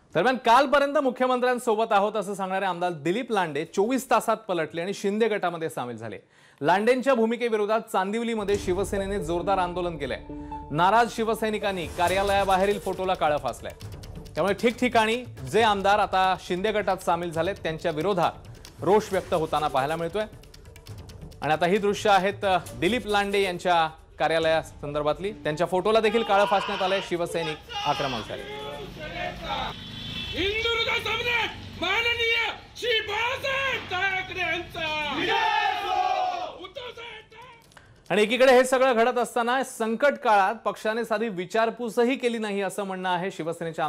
दरम्यान कालपर्यंत मुख्यमंत्र्यांसोबत आहोत असं सांगणारे आमदार दिलीप लांडे 24 तासात पलटले आणि शिंदे गटामध्ये सामील झाले। लांडेंच्या भूमिकेविरोधात चांदिवलीमध्ये शिवसेनेने जोरदार आंदोलन केलंय। नाराज शिवसैनिकांनी कार्यालयाबाहेरील फोटोला काळं फासलंय। त्यामुळे ठिकठिकाणी जे आमदार आता शिंदे गटात सामील झालेत त्यांच्या विरोधात रोष व्यक्त होताना पाहायला मिळतोय। आणि आता ही दृश्य आहेत दिलीप लांडे यांच्या कार्यालयासंदर्भातली। त्यांच्या फोटोला देखील काळं फासण्यात आलंय। शिवसैनिक आक्रमक झाले। हिंदुर्ग सम्राट माननीय श्री बाळासाहेब ठाकरे आणि एकीकडे हे सगळं घडत असताना संकट काळात पक्षाने साधी विचारपूसही केली नाही असं म्हणणं आहे शिवसेनेच्या